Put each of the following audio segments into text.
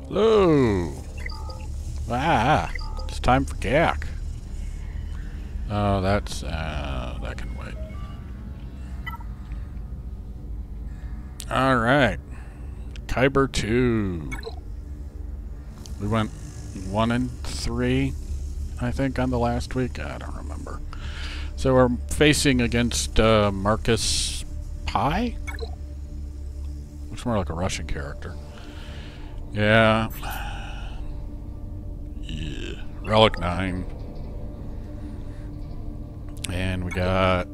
Hello! Ah! It's time for GAC. Oh, that's... that can wait. Alright. Kyber 2. We went 1 and 3, I think, on the last week. I don't remember. So we're facing against Marcus Pi? Looks more like a Russian character. Yeah. Yeah. Relic 9. And we got...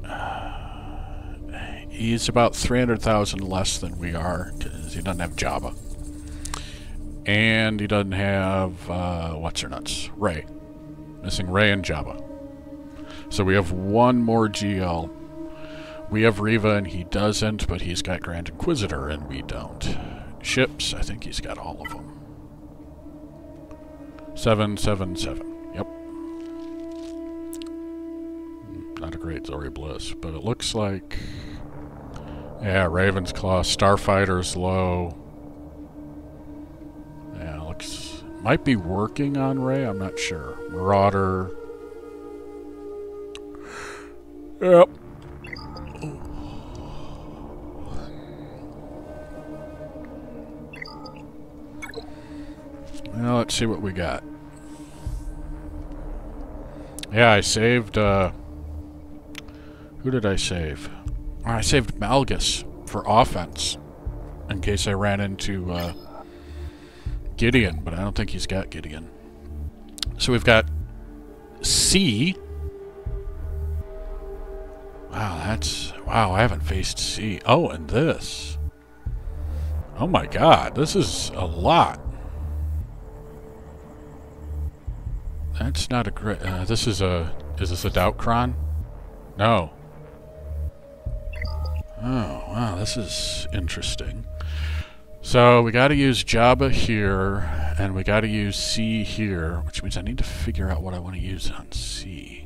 he's about 300,000 less than we are, because he doesn't have Jabba. And he doesn't have, what's-her-nuts? Rey. Missing Rey and Jabba. So we have one more GL. We have Reva and he doesn't, but he's got Grand Inquisitor and we don't. Ships, I think he's got all of them. 777. Yep. Not a great Zori Bliss, but it looks like... yeah, Raven's Claw, Starfighter's low. Yeah, looks... might be working on Rey, I'm not sure. Marauder. Yep. Well, let's see what we got. Yeah, I saved, who did I save? Oh, I saved Malgus for offense. In case I ran into, Gideon, but I don't think he's got Gideon. So we've got C. Wow, that's... wow, I haven't faced C. Oh, and this. Oh my god, this is a lot. That's not a great... this is a... is this a Doubtcron? No. Oh, wow, this is interesting. So, we gotta use Jabba here, and we gotta use C here, which means I need to figure out what I want to use on C.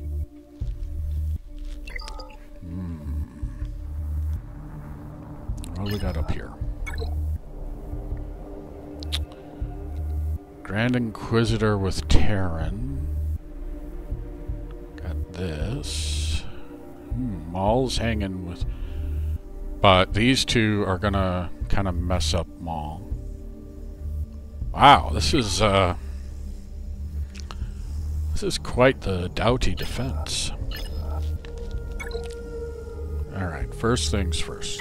What do we got up here? Grand Inquisitor with Terran. Got this. Maul's hanging with... but these two are gonna kind of mess up Maul. Wow, this is quite the doughty defense. Alright, first things first.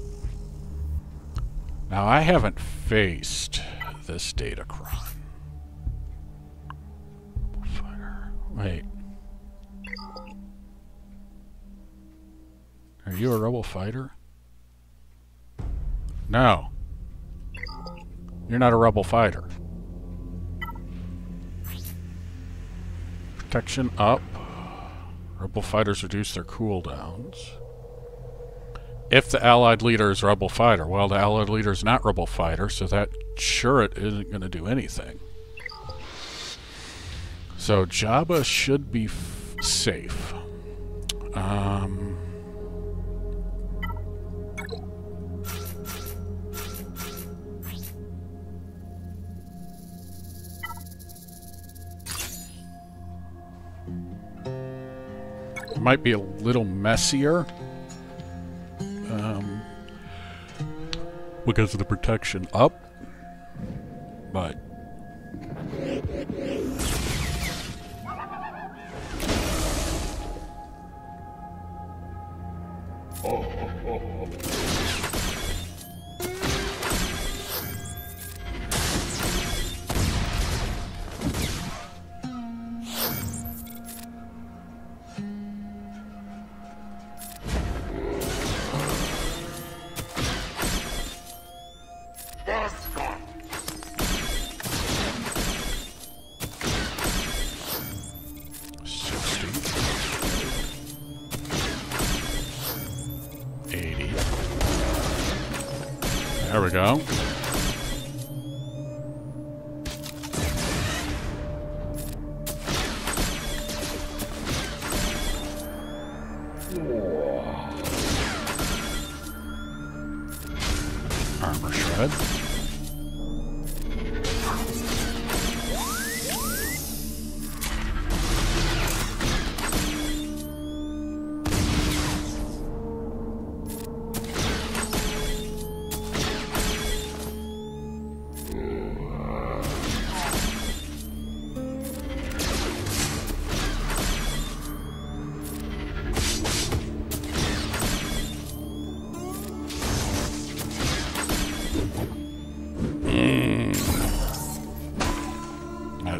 Now, I haven't faced this Datacron. Wait. Are you a rebel fighter? No. You're not a rebel fighter. Protection up. Rebel fighters reduce their cooldowns. If the allied leader is rebel fighter. Well, the allied leader is not rebel fighter, so that turret isn't going to do anything. So Jabba should be safe. It might be a little messier. Because of the protection up. But... there we go. Armor shred.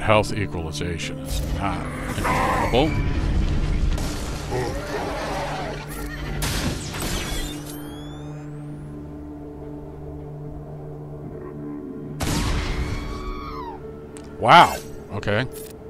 health equalization is not incredible. Wow. Okay.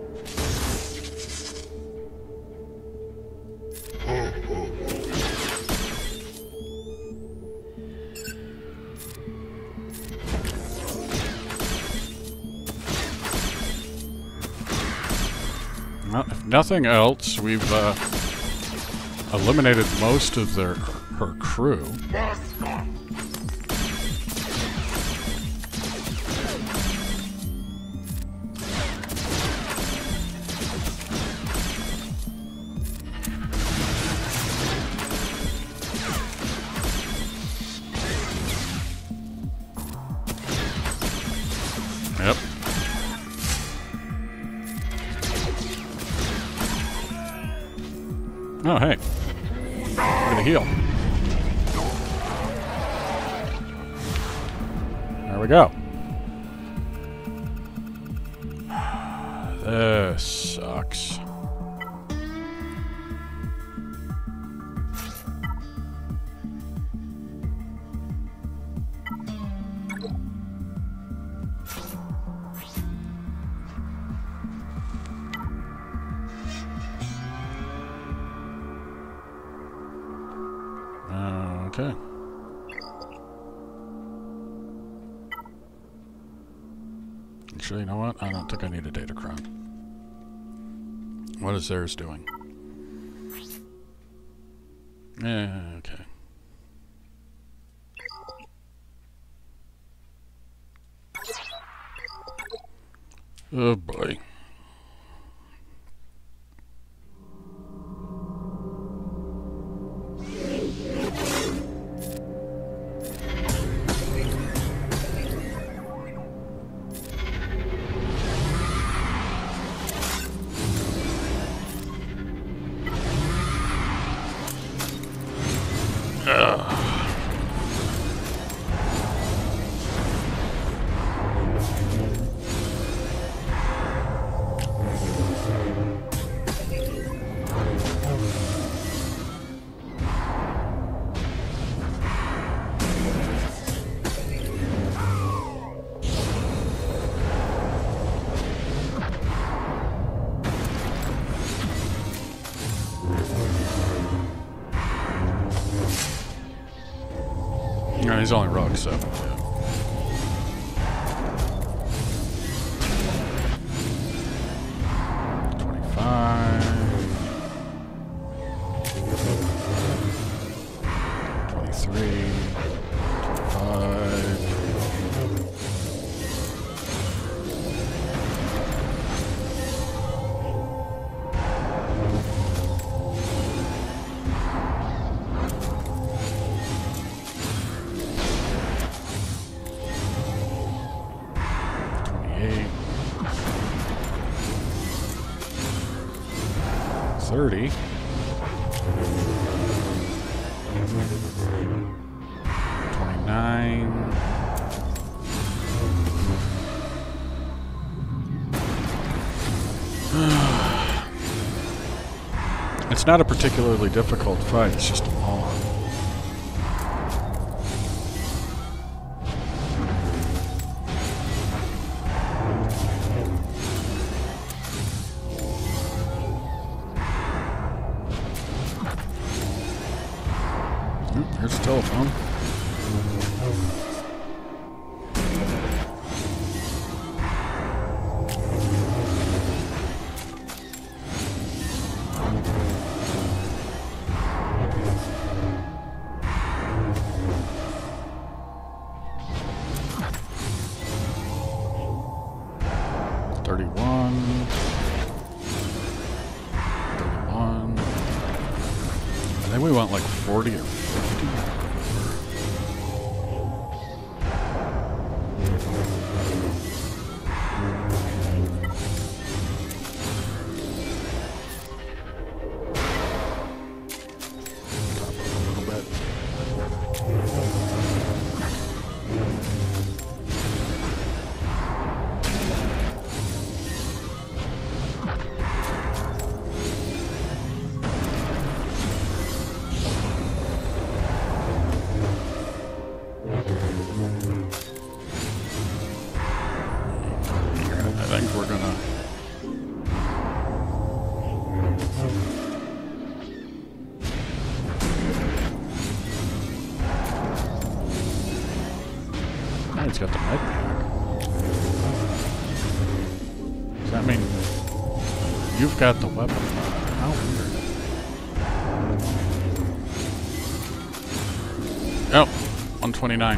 Well, if nothing else, we've eliminated most of her crew. Yep. Oh, hey. I'm gonna heal. There we go. This sucks. Okay. Actually, you know what? I don't think I need a data crown. What is theirs doing? Yeah, okay. Oh boy. No, he's only rock 7. Yeah. It's not a particularly difficult fight, it's just long. Here's the telephone. I think we want like 40 or 50. we're gonna... Oh, he's got the med pack. Does that mean you've got the weapon? How weird. Oh, 129.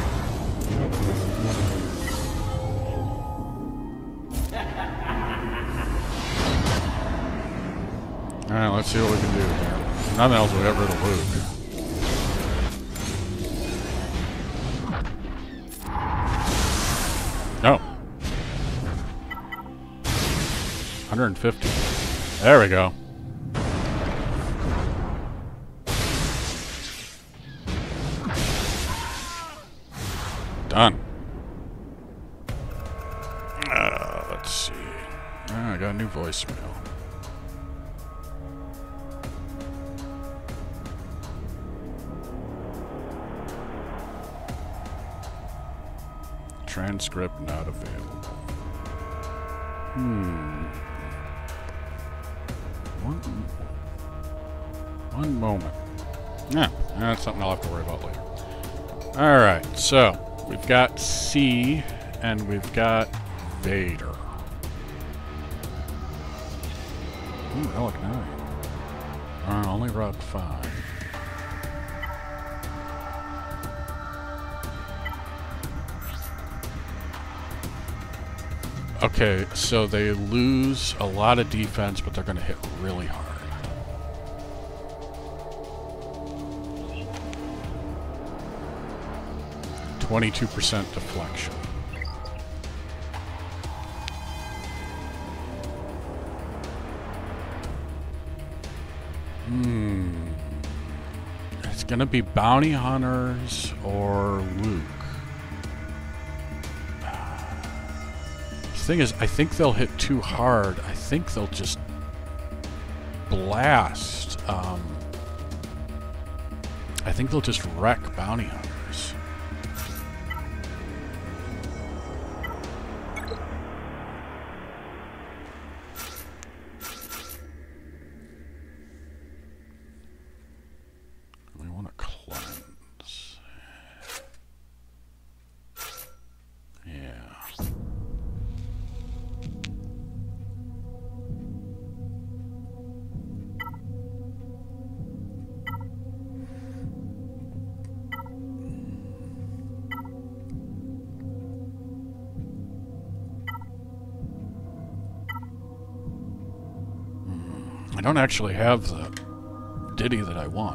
Alright, let's see what we can do here. Nothing else will ever to Luke. No. 150. There we go. Done. Let's see. I got a new voicemail. Transcript not available. One moment. Yeah, that's something I'll have to worry about later. Alright, so we've got C and we've got Vader. Ooh, Relic 9. Only Rock 5. Okay, so they lose a lot of defense, but they're going to hit really hard. %22 deflection. It's going to be bounty hunters or Luke. The thing is, I think they'll hit too hard. I think they'll just blast. I think they'll just wreck bounty hunters. We want to cleanse. Yeah. I don't actually have the ditty that I want.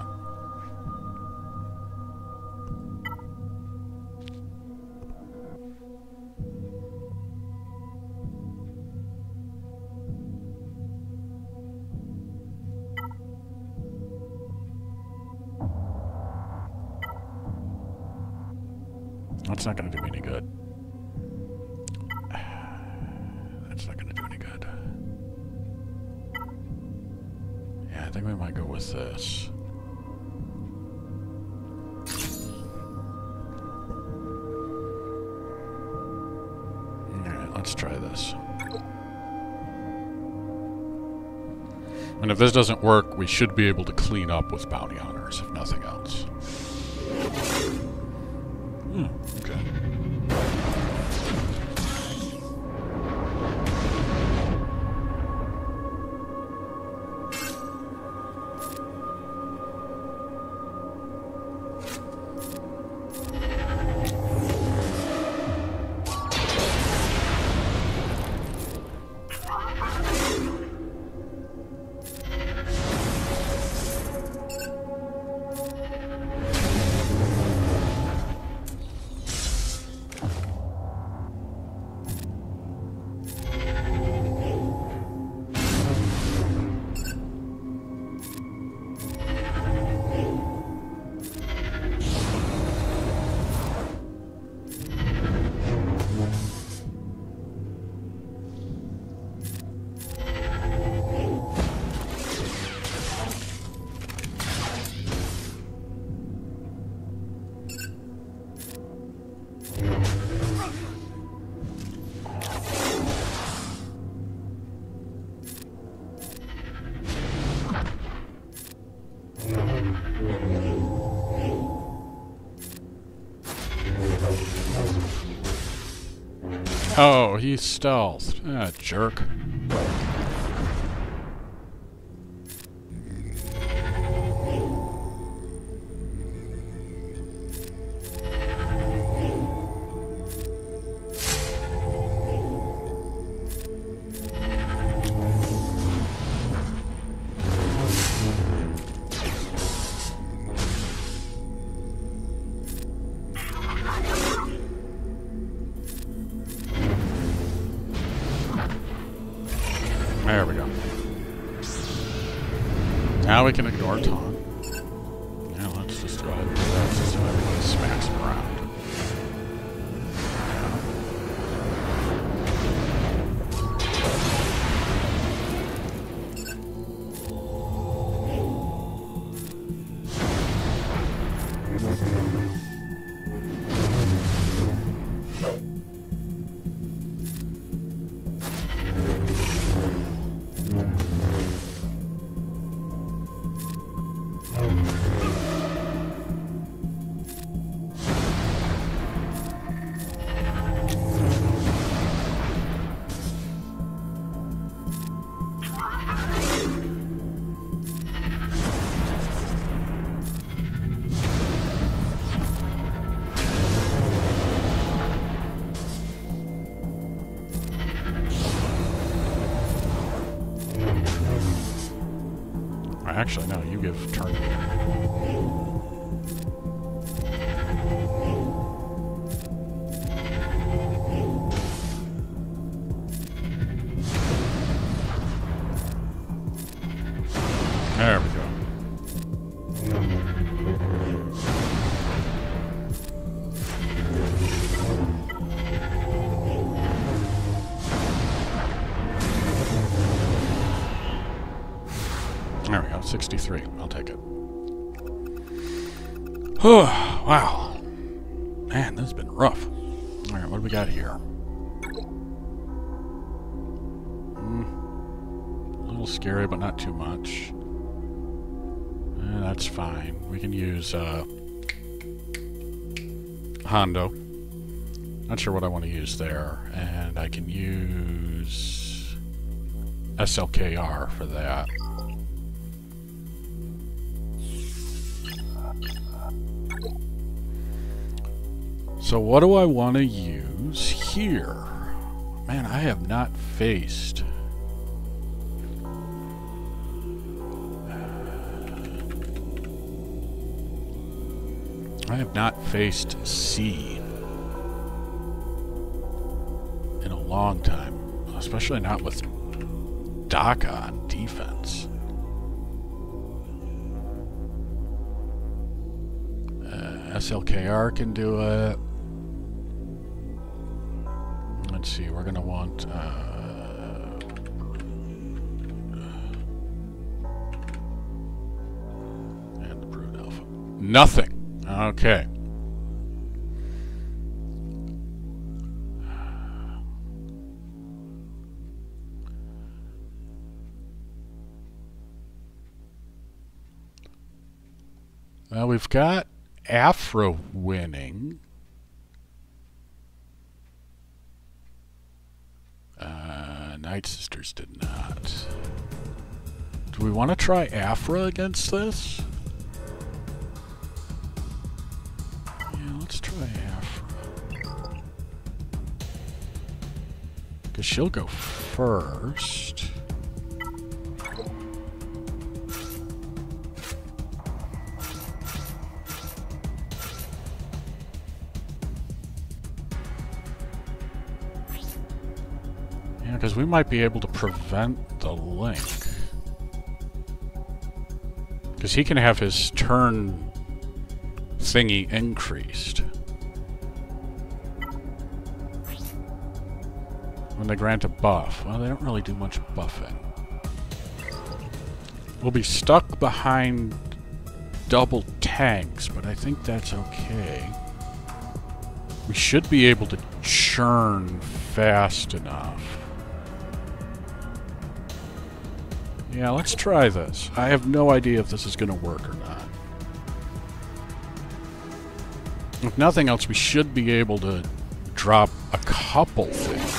That's not going to do me any good. That's not going to do any good. Yeah, I think we might go with this. Alright, let's try this. And if this doesn't work, we should be able to clean up with bounty hunters, if nothing else. Okay. Oh, he's stealthed. Ah, jerk. There we go. Now we can ignore taunt. Yeah, let's just go ahead and do that so everybody smacks him around. Actually, no, you give turn. There we go. There we go, 63. I'll take it. Oh, wow. Man, this has been rough. Alright, what do we got here? A little scary, but not too much. That's fine. We can use Hondo. Not sure what I want to use there. And I can use SLKR for that. So what do I want to use here? Man, I have not faced... C in a long time. Especially not with Daka on defense. SLKR can do it. Let's see, we're going to want... and the Brood Alpha. Nothing! Okay. Well, we've got Aphra winning. Night Sisters did not. Do we want to try Aphra against this? Yeah, let's try Aphra. Because she'll go first. Because we might be able to prevent the link. Because he can have his turn thingy increased. When they grant a buff. Well, they don't really do much buffing. We'll be stuck behind double tanks, but I think that's okay. We should be able to churn fast enough. Yeah, let's try this. I have no idea if this is going to work or not. If nothing else, we should be able to drop a couple things.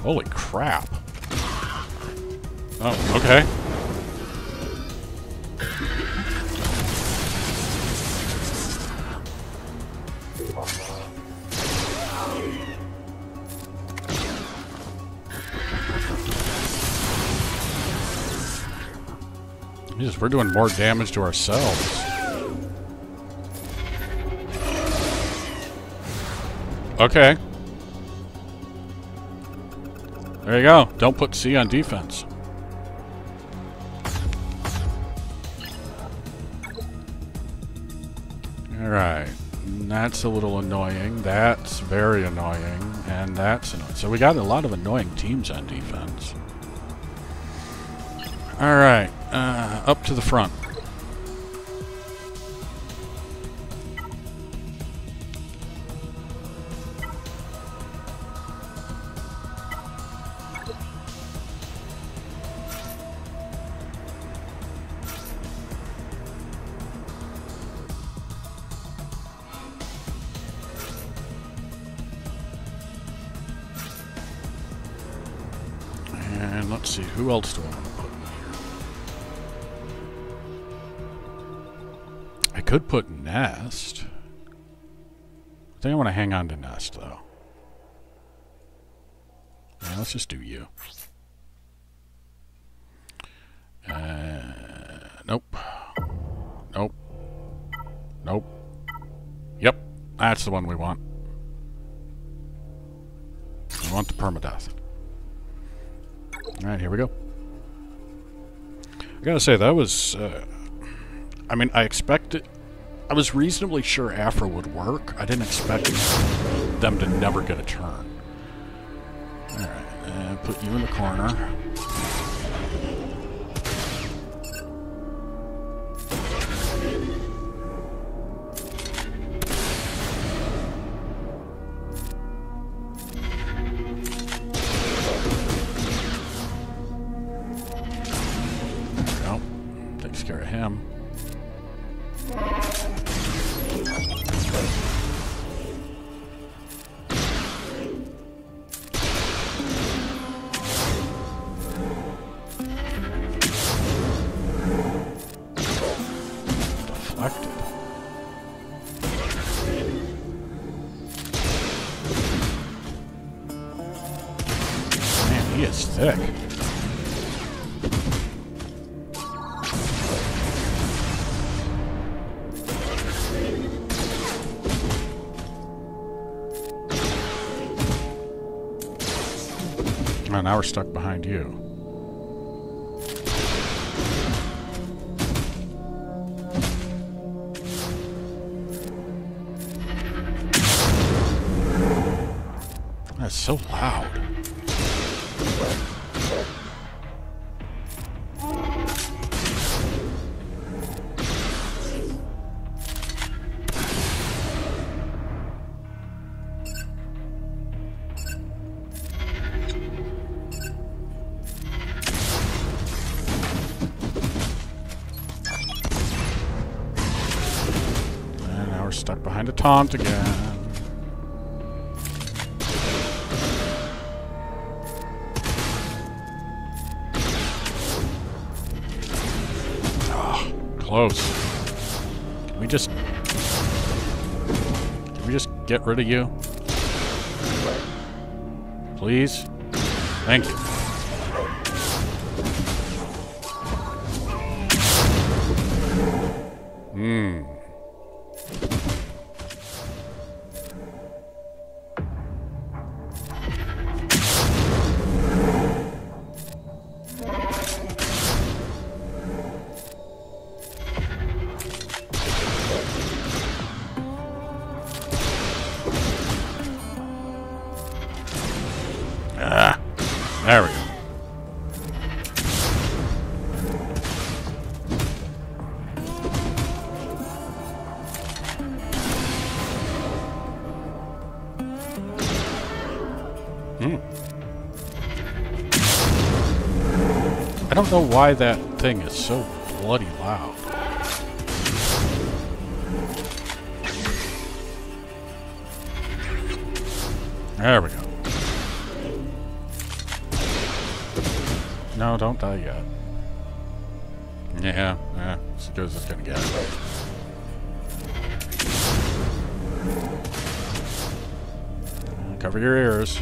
Holy crap. Oh, okay. Jesus, we're doing more damage to ourselves. Okay. There you go. Don't put C on defense. Alright. That's a little annoying. That's very annoying. And that's annoying. So we got a lot of annoying teams on defense. Alright. Up to the front. And let's see, who else do I want to put in here? I could put Nest. I think I want to hang on to Nest, though. Yeah, let's just do you. Nope. Nope. Nope. Yep, that's the one we want. We want the permadeath. Alright, here we go. I gotta say, that was... I mean, I expected... I was reasonably sure Aphra would work. I didn't expect them to never get a turn. Alright, put you in the corner. Man, he is thick. Oh, now we're stuck behind you. That's so loud. And now we're stuck behind a taunt again. Close. Can we just get rid of you? Please? Thank you. There we go. I don't know why that thing is so bloody loud. There we go. No, don't die yet. Yeah, as good as it's gonna get. Cover your ears.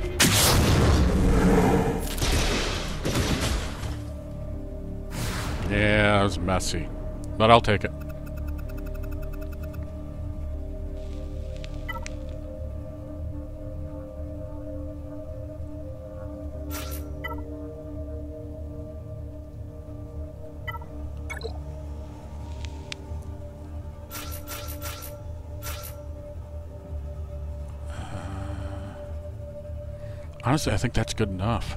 Yeah, it was messy. But I'll take it. Honestly, I think that's good enough.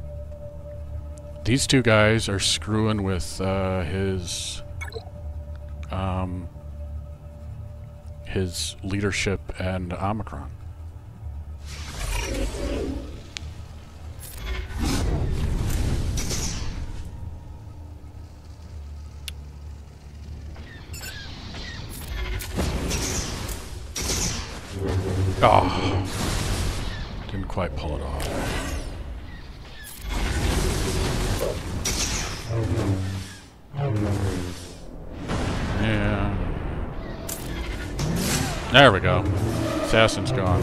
These two guys are screwing with his leadership and Omicron. Oh, didn't quite pull it off. Yeah. There we go. Assassin's gone.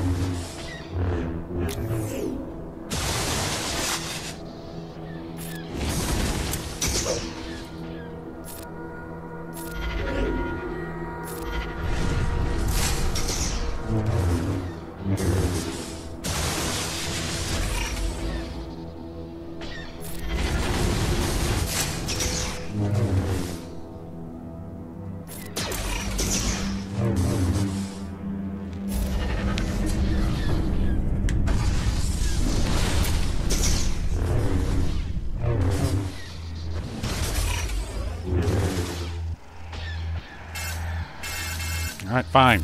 Alright, fine.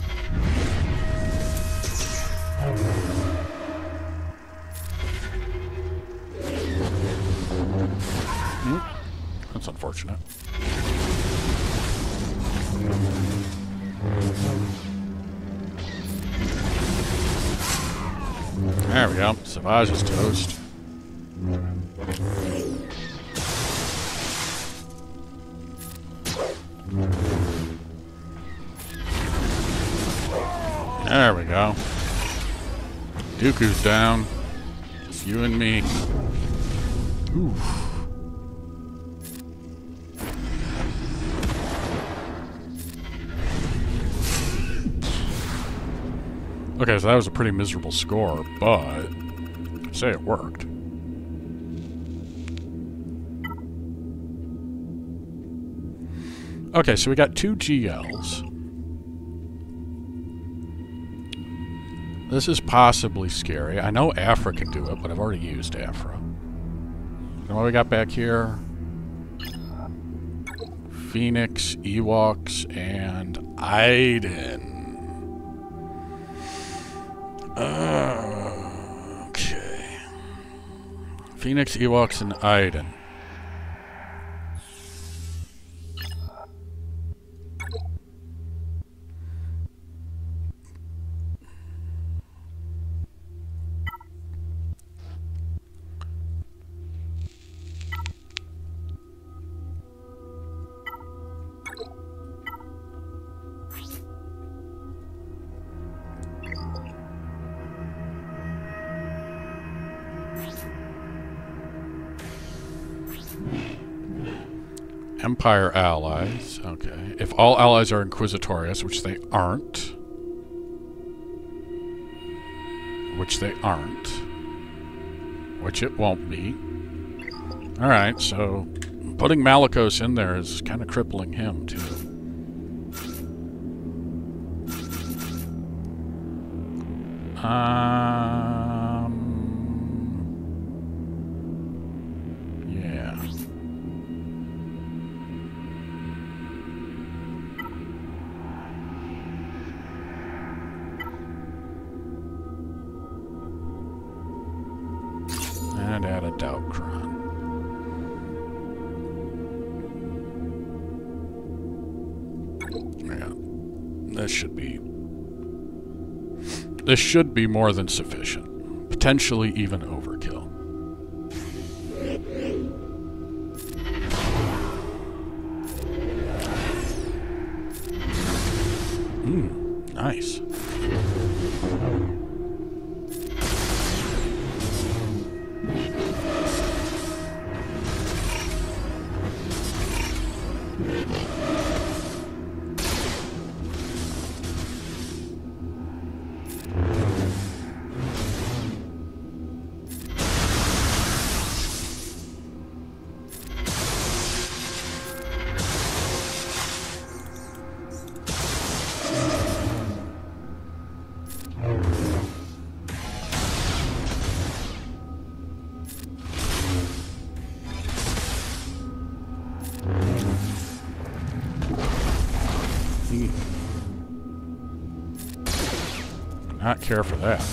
That's unfortunate. There we go. Savage is toast. There we go. Dooku's down. Just you and me. Oof. Okay, so that was a pretty miserable score, but I'd say it worked. Okay, so we got 2 GLs. This is possibly scary. I know Aphra can do it, but I've already used Aphra. And what we got back here? Pheonix, Ewoks, and Iden. Okay. Pheonix, Ewoks, and Iden. Empire allies. Okay. If all allies are Inquisitorious, which they aren't. Which it won't be. Alright, so putting Malgus in there is kind of crippling him, too. Yeah. And add a Doubtcron. Yeah. This should be more than sufficient. Potentially even overkill. Nice. Not care for that.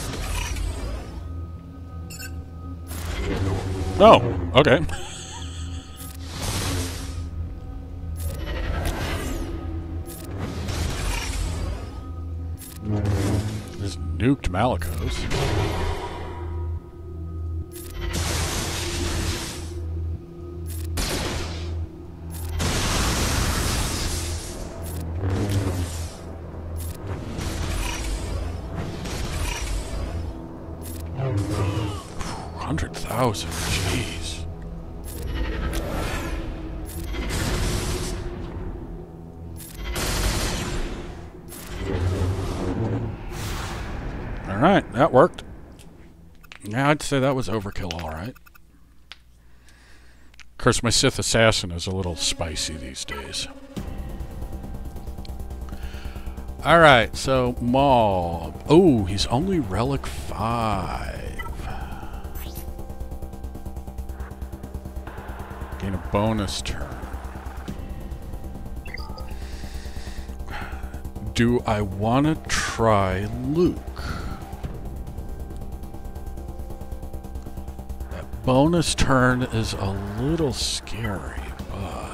Oh, okay. Just nuked Malgus. Jeez. Alright, that worked. Yeah, I'd say that was overkill, alright. Of course, my Sith Assassin is a little spicy these days. Alright, so Maul. Oh, he's only Relic 5. Gain a bonus turn. Do I want to try Luke? That bonus turn is a little scary, but...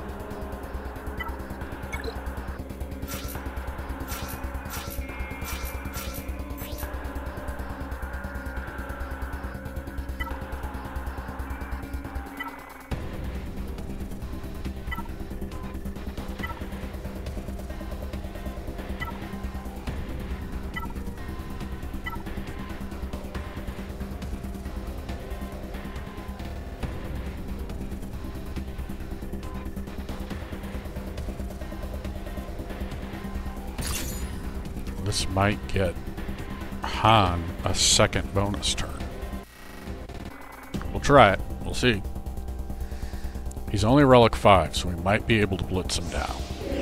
This might get Han a second bonus turn. We'll try it. We'll see. He's only Relic 5, so we might be able to blitz him down.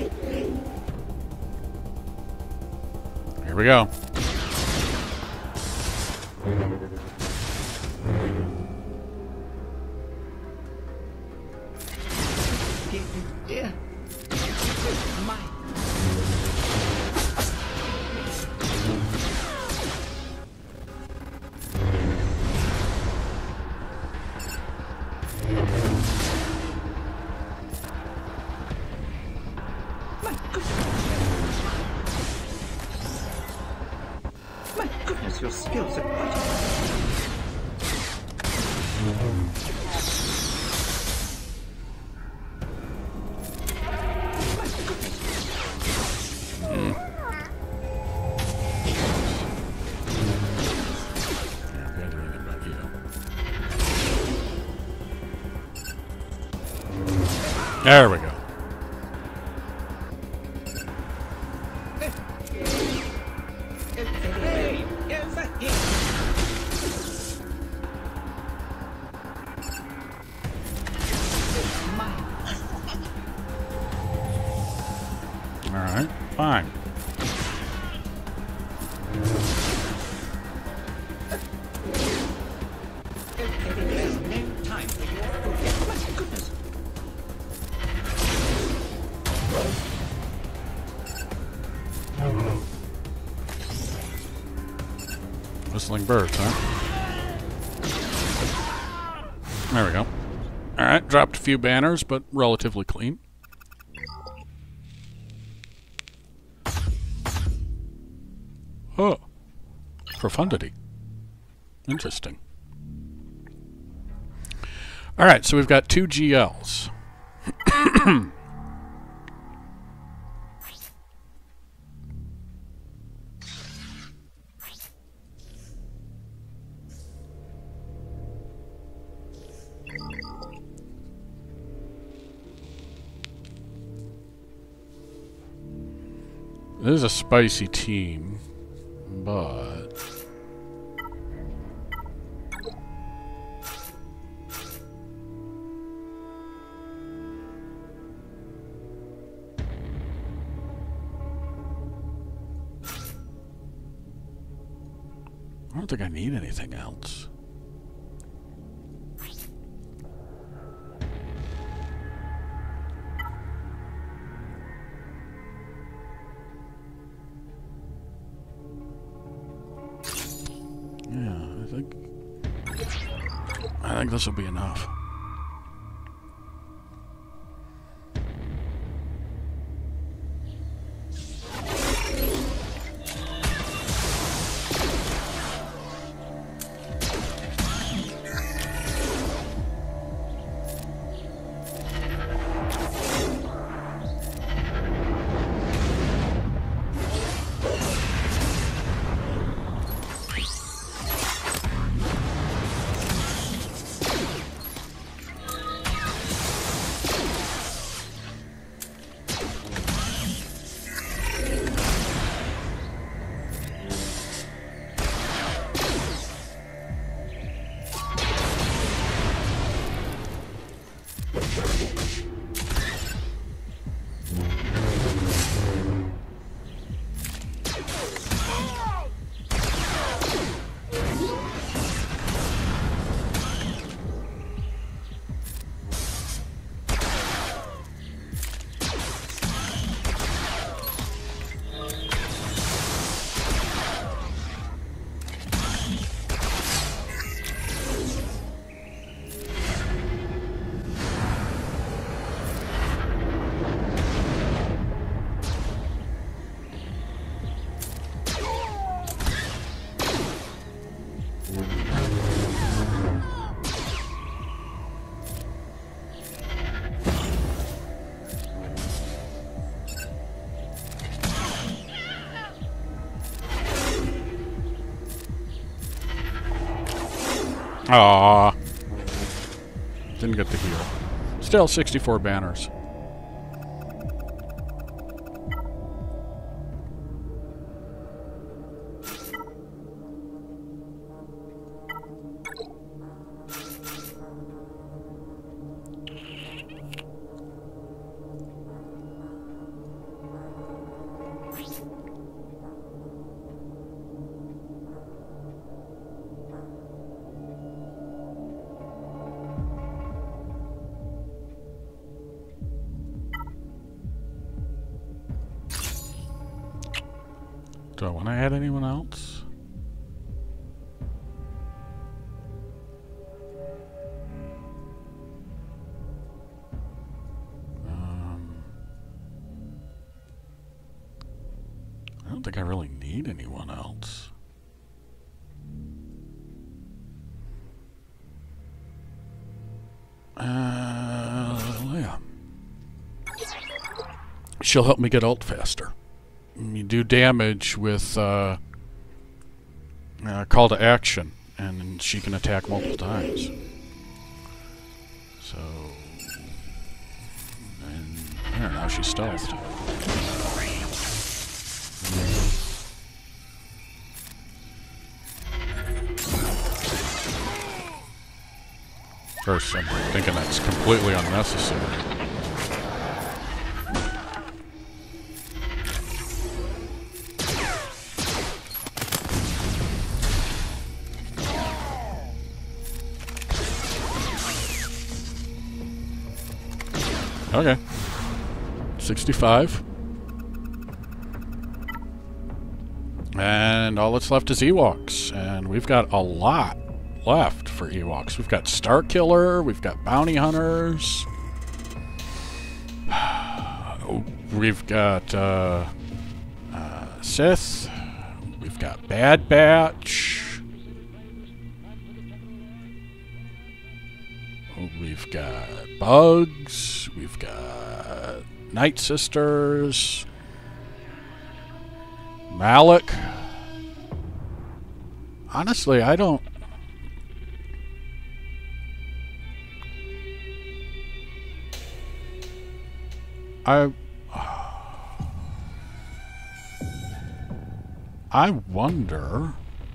Here we go. Yeah. Your skills are quite... There we go. Alright, fine. Whistling birds, huh? There we go. Alright, dropped a few banners, but relatively clean. Oh. Profundity. Interesting. Alright, so we've got 2 GLs. This is a spicy team, but... I don't think I need anything else. Yeah, I think this will be enough. Aww. Didn't get the heal. Still 64 banners. Do I want to add anyone else? I don't think I really need anyone else. Leia. She'll help me get ult faster. You do damage with call to action, and she can attack multiple times. So, and there, now she's stealthed. First, I'm thinking that's completely unnecessary. Okay. 65. And all that's left is Ewoks. And we've got a lot left for Ewoks. We've got Starkiller, we've got Bounty Hunters. We've got Sith. We've got Bad Batch. We've got Bugs. We've got Night Sisters. Malik. Honestly, I don't... I wonder...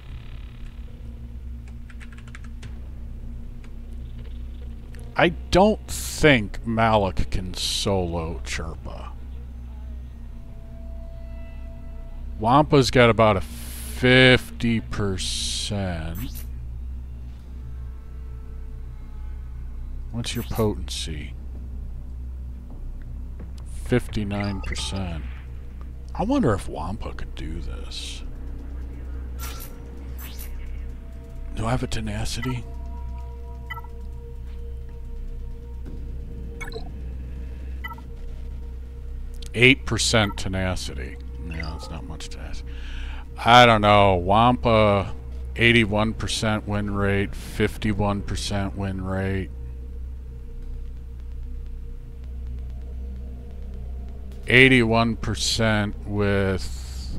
I don't think Malik can solo Chirpa. Wampa's got about a 50%. What's your potency? 59%. I wonder if Wampa could do this. Do I have a tenacity? %, tenacity. No, it's not much tenacity. I don't know. Wampa, 81% win rate, 51% win rate. 81% with...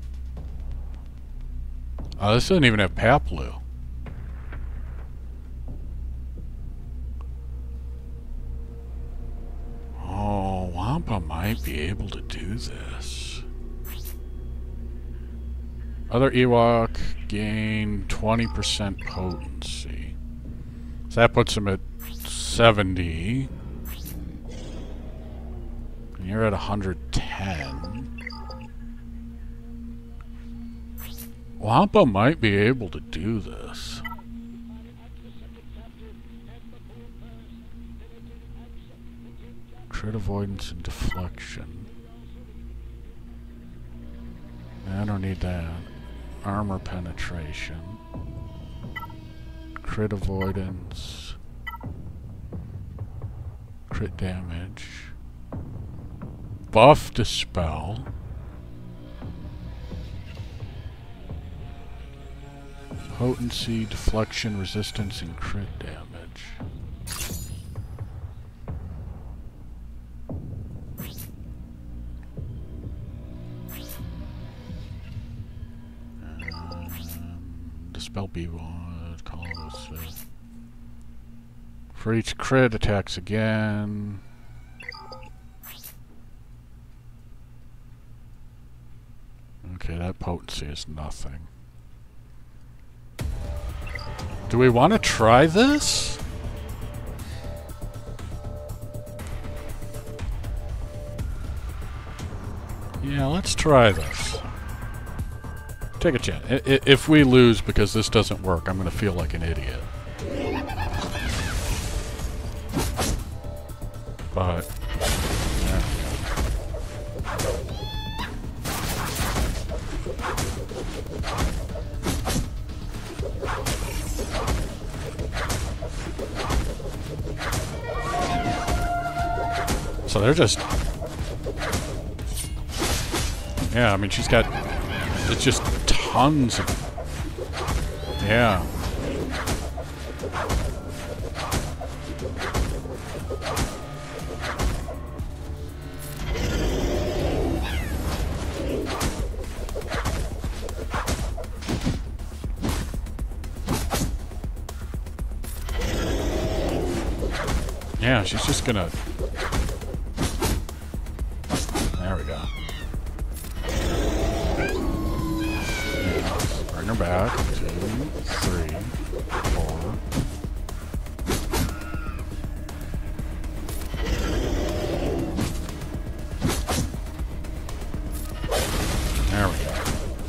Oh, this doesn't even have Paplu. Oh, Wampa might be able to do this. Other Ewok gain 20% potency. So that puts him at 70. And you're at 110. Wampa might be able to do this. Crit avoidance and deflection. I don't need that. Armor penetration. Crit avoidance. Crit damage. Buff dispel. Potency, deflection, resistance, and crit damage. Dispel B1, call this. For each crit, attacks again. Okay, that potency is nothing. Do we want to try this? Yeah, let's try this. Take a chance. If we lose because this doesn't work, I'm going to feel like an idiot. But... yeah. So they're just... yeah, I mean, she's got... it's just tons of... yeah. Yeah, she's just gonna... there we go. Bring her back. 2, 3, 4. There we go.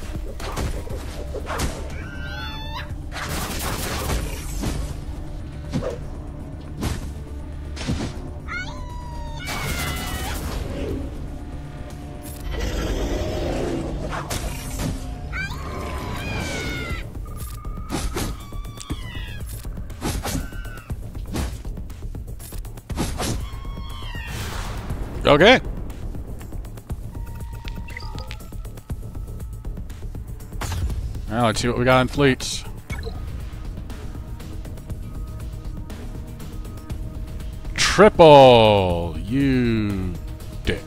Okay. Now let's see what we got in fleets. Triple, you dick.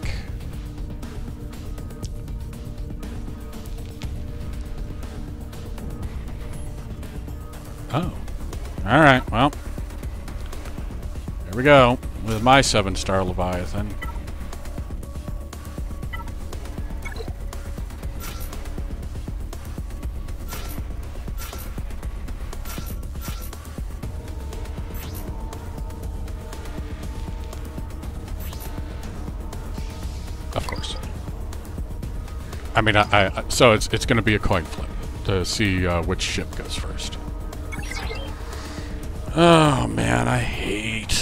Oh. Alright, well. Here we go. With my 7-star Leviathan. I mean, so it's going to be a coin flip to see which ship goes first. Oh man, I hate.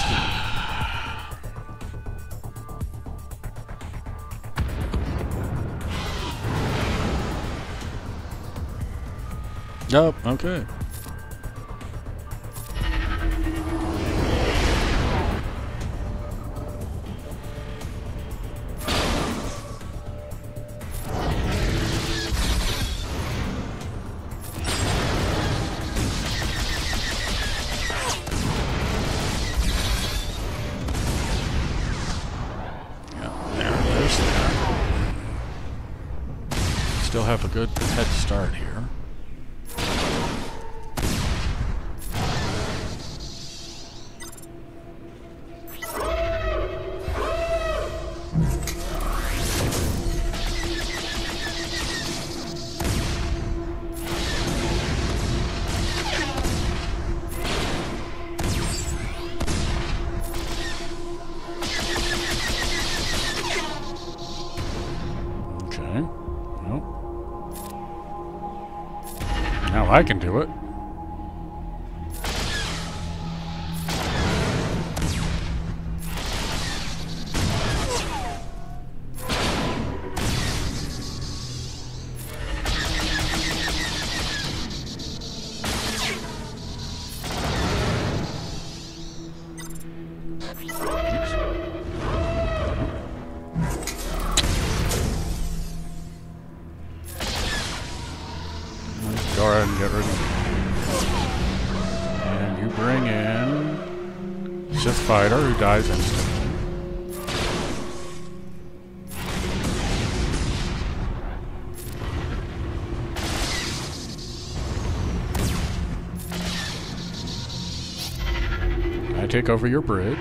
Yep. Okay. Still have a good head start here. I can do it. Go ahead and get rid of him. And you bring in Sith Fighter, who dies instantly. I take over your bridge.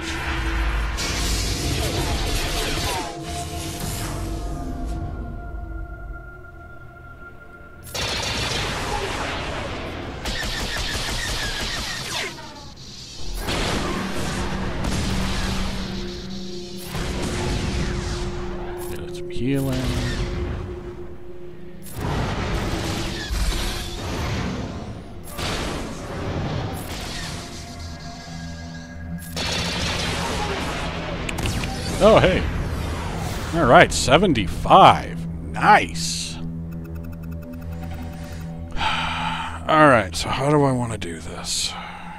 Healing. Oh, hey. All right, 75. Nice. All right, so how do I want to do this?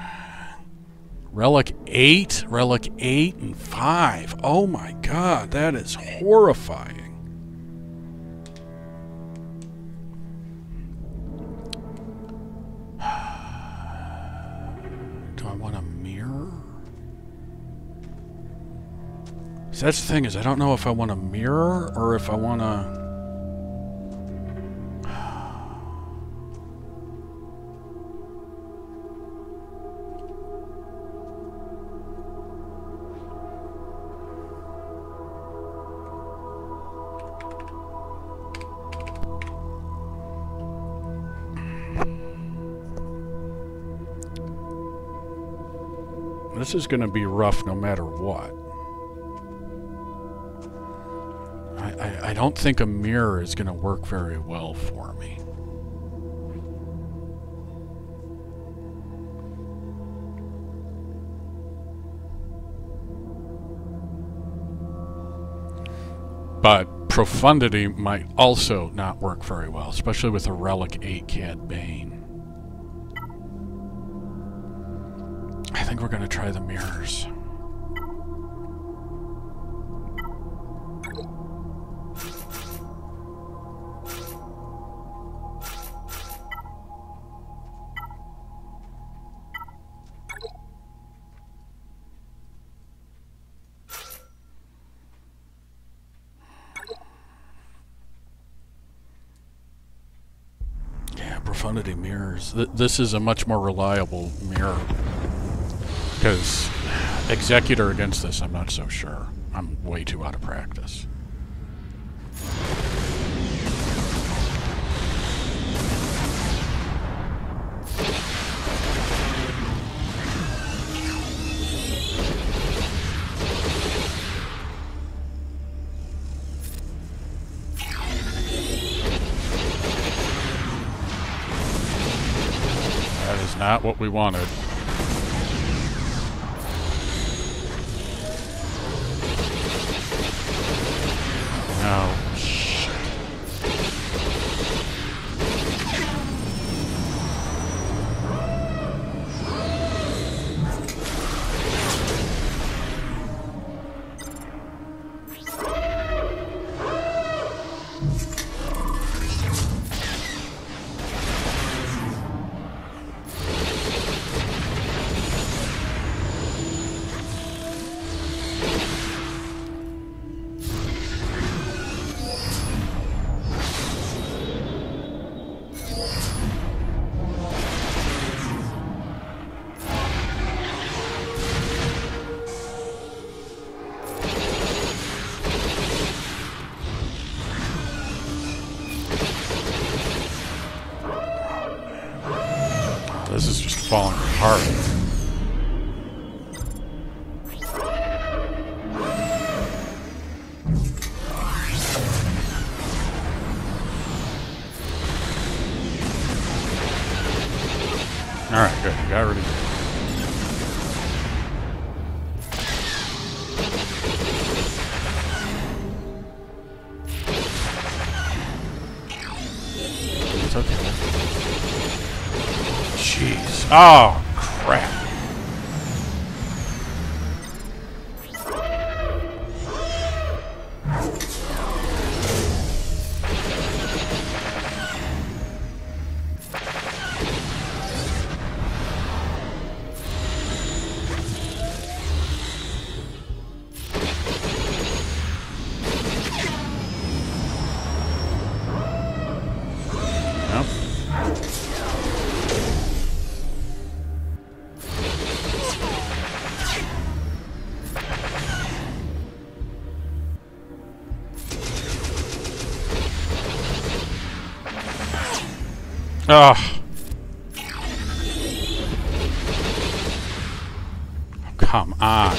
Relic 8, Relic 8, and 5. Oh my god, that is horrifying. Do I want a mirror? See, that's the thing, is I don't know if I want a mirror or if I want to... This is going to be rough no matter what. I don't think a mirror is going to work very well for me. But Profundity might also not work very well, especially with a Relic 8 Cad Bane. I think we're going to try the mirrors. Yeah, Profundity mirrors. This is a much more reliable mirror. Because Executor against this, I'm not so sure. I'm way too out of practice. Not what we wanted. No. Shit. This is just falling apart. Alright, good. Got rid of it. It's okay. Jeez. Oh, crap. Oh. Come on.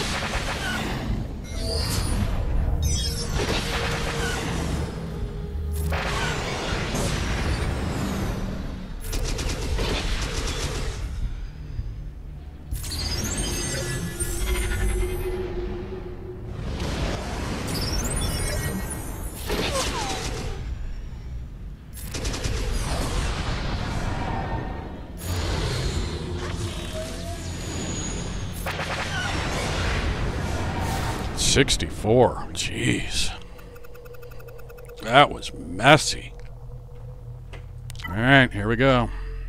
$64. Jeez. That was messy. Alright, here we go.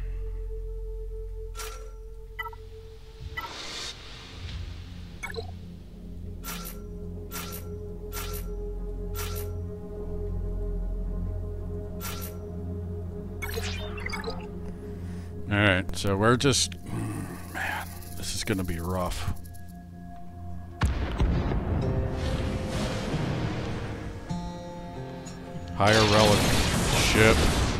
Alright, so we're just... Man, this is gonna be rough. Higher relic ship.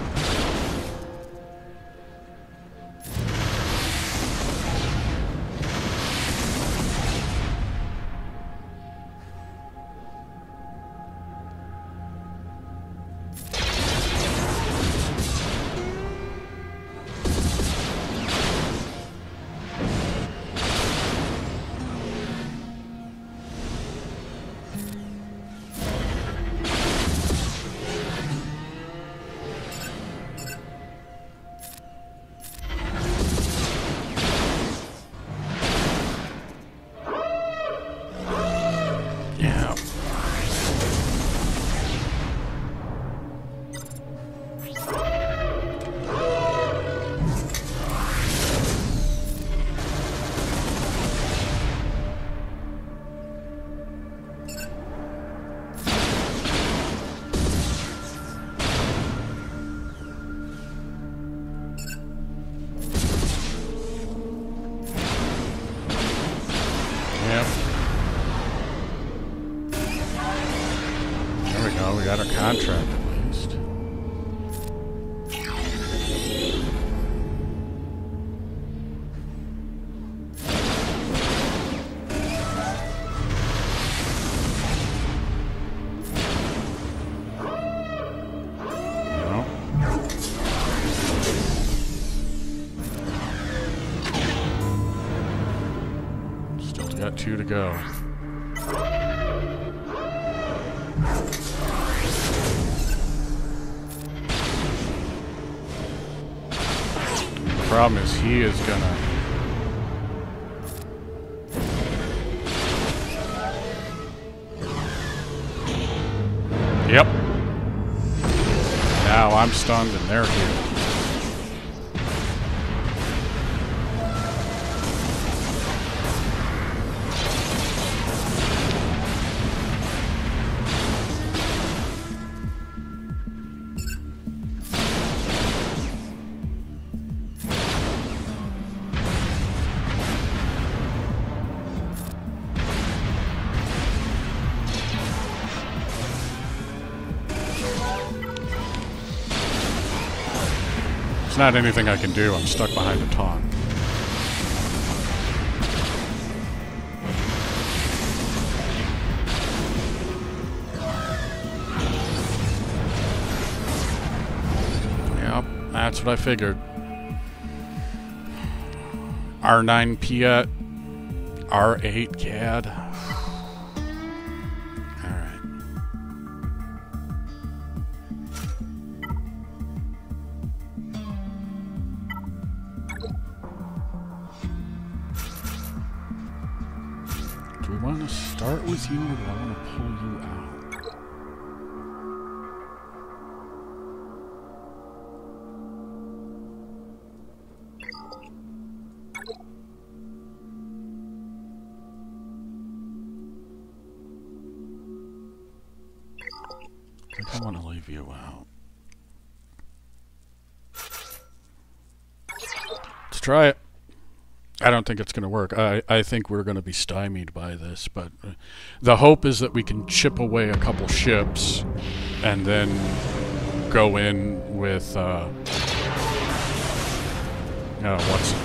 We got our contract at least. No. Still got 2 to go. The problem is he is gonna... Yep. Now I'm stunned and they're here. There's not anything I can do. I'm stuck behind a taunt. Yep, that's what I figured. R9 Piet, R8 CAD. I want to start with you, or do I want to pull you out? I think I want to leave you out. Let's try it. I don't think it's going to work. I think we're going to be stymied by this, but the hope is that we can chip away a couple ships and then go in with, what's...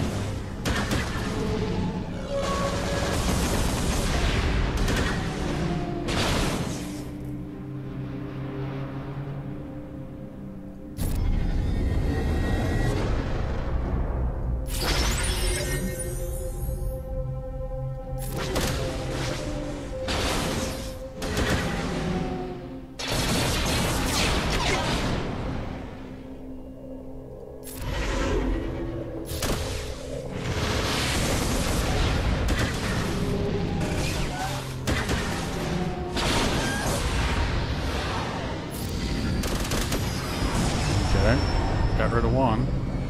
Got rid of one.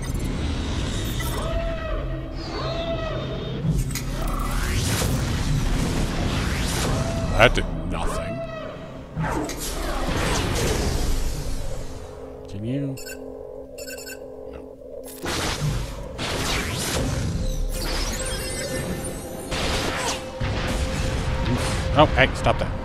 That did nothing. Can you? No. Oh, hey, stop that.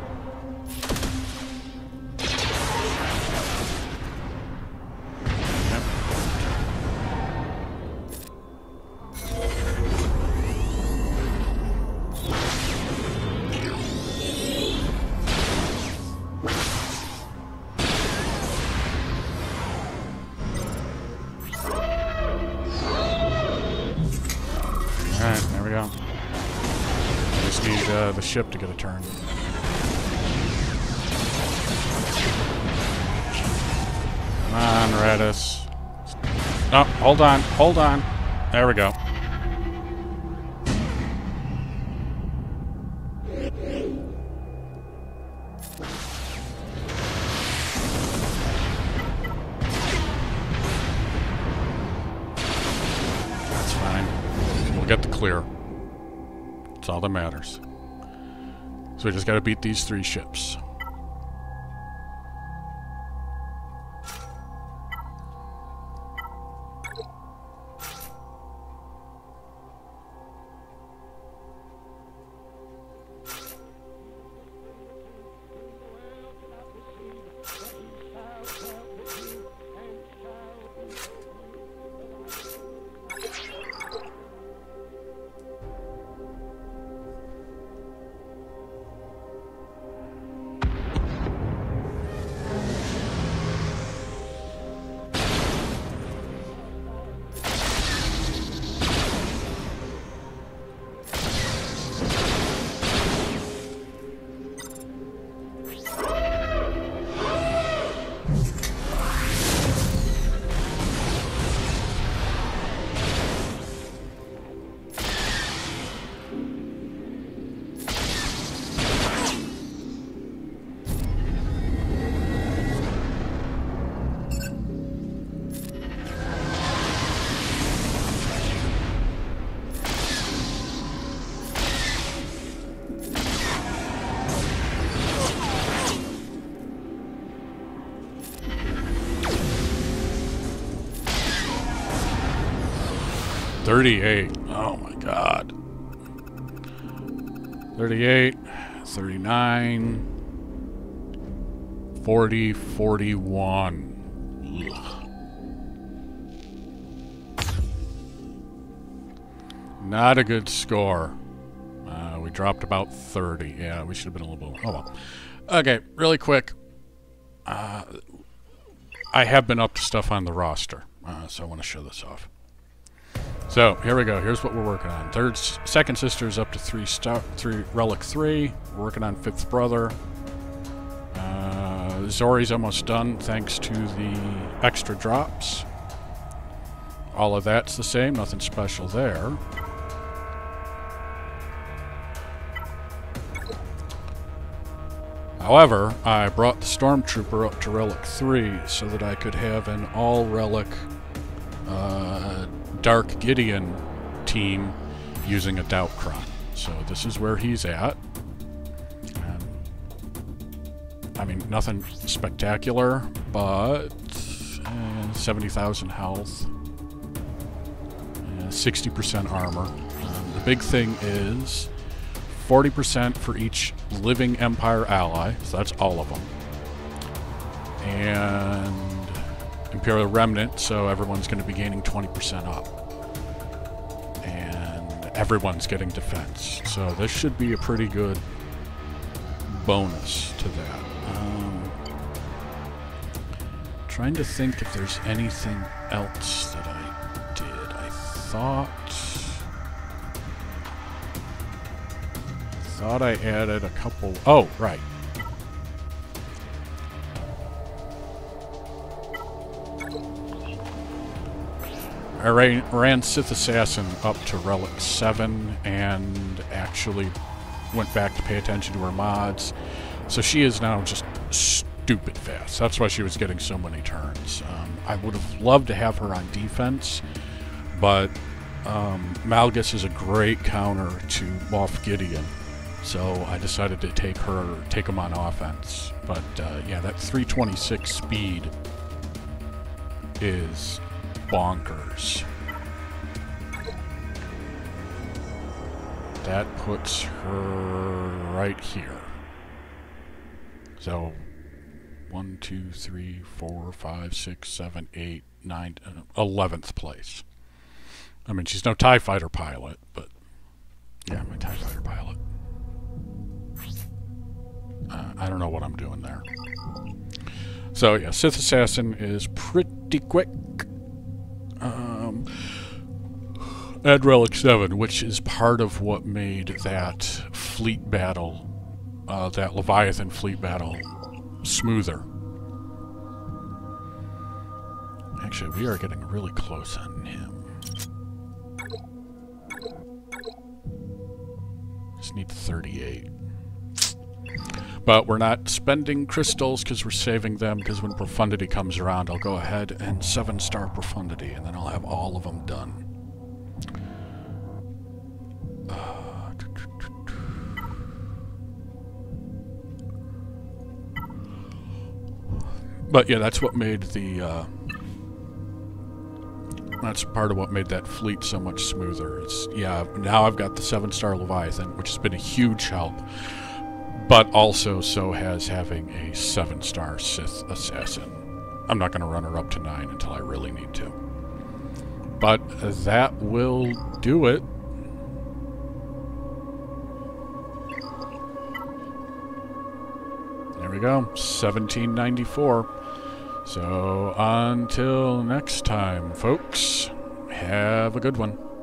The ship to get a turn. Come on, Raddus. Oh, hold on, hold on. There we go. That's fine. We'll get the clear. That's all that matters. So we just gotta beat these 3 ships. 38. Oh my god. 38, 39, 40, 41. Ugh. Not a good score. We dropped about 30. Yeah, we should have been a little bit... Oh well. Okay, really quick. I have been up to stuff on the roster, so I want to show this off. So, here we go. Here's what we're working on. Second sister's up to 3 Relic 3. We're working on 5th brother. Zori's almost done, thanks to the extra drops. All of that's the same, nothing special there. However, I brought the Stormtrooper up to Relic 3 so that I could have an all-Relic Dark Gideon team using a Doubtcron. So this is where he's at. And, I mean, nothing spectacular, but 70,000 health, 60% armor. The big thing is 40% for each living Empire ally, so that's all of them. And Imperial Remnant, so everyone's going to be gaining 20% up. And everyone's getting defense. So this should be a pretty good bonus to that. Trying to think if there's anything else that I did. I thought I added a couple... Oh, right. I ran Sith Assassin up to Relic 7 and actually went back to pay attention to her mods. So she is now just stupid fast. That's why she was getting so many turns. I would have loved to have her on defense, but Malgus is a great counter to Moff Gideon. So I decided to take him on offense. But yeah, that 326 speed is bonkers. That puts her right here. So 1, 2, 3, 4, 5, 6, 7, 8, 9, 11th place. I mean, she's no TIE fighter pilot, but yeah, my TIE fighter pilot. I don't know what I'm doing there. So yeah, Sith Assassin is pretty quick. Add Relic 7, which is part of what made that fleet battle, that Leviathan fleet battle, smoother. Actually, we are getting really close on him. Just need 38. But we're not spending crystals because we're saving them, because when Profundity comes around, I'll go ahead and 7-star Profundity, and then I'll have all of them done. But yeah, that's what made the, that's part of what made that fleet so much smoother. It's, yeah, now I've got the 7-star Leviathan, which has been a huge help. But also, so has having a 7-star Sith Assassin. I'm not going to run her up to 9 until I really need to. But that will do it. There we go, 1794. So until next time, folks, have a good one.